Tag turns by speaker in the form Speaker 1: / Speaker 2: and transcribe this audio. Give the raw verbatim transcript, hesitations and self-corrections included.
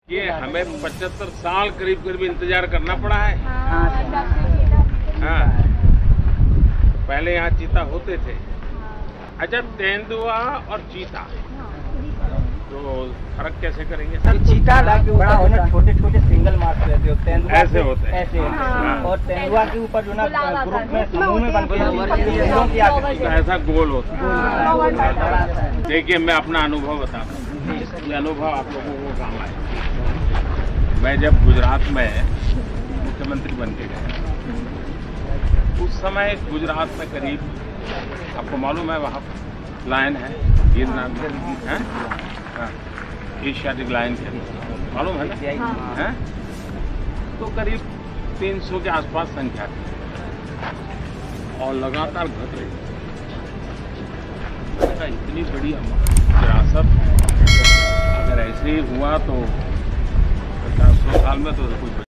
Speaker 1: ये हमें पचहत्तर साल करीब करीब इंतजार करना पड़ा है। हाँ, पहले यहाँ चीता होते थे। अच्छा, तेंदुआ और चीता तो फर्क कैसे करेंगे?
Speaker 2: सर, चीता बड़ा होना छोटे छोटे सिंगल मार्क्स रहते हो, तेंदुआ
Speaker 1: ऐसे होते हैं,
Speaker 2: ऐसे होते हैं। और तेंदुआ के ऊपर जो ना ग्रुप में समूह में बनते हैं,
Speaker 1: ऐसा गोल होता है। देखिए, मैं अपना अनुभव बताता हूँ, ये अनुभव आप लोगों को काम आए। मैं जब गुजरात में मुख्यमंत्री बन के गया, उस समय गुजरात में करीब, आपको मालूम है, वहाँ लायन है, गिर नाम है, एशियाटिक लायन के मालूम है ना? है? तो करीब तीन सौ के आसपास संख्या थी और लगातार घट रही। इतनी बड़ी विरासत, अगर ऐसे ही हुआ तो पचास सौ साल में तो कुछ